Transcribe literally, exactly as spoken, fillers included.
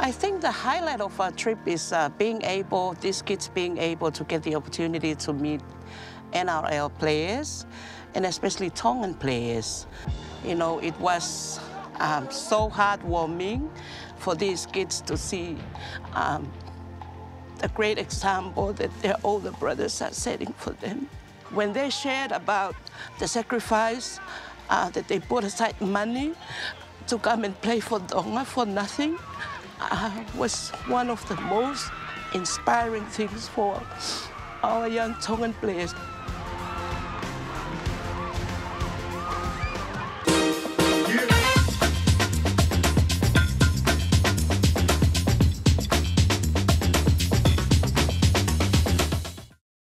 I think the highlight of our trip is uh, being able, these kids being able to get the opportunity to meet N R L players, and especially Tongan players. You know, it was um, so heartwarming for these kids to see um, a great example that their older brothers are setting for them. When they shared about the sacrifice, uh, that they put aside money to come and play for Tonga for nothing, uh, was one of the most inspiring things for our young Tongan players.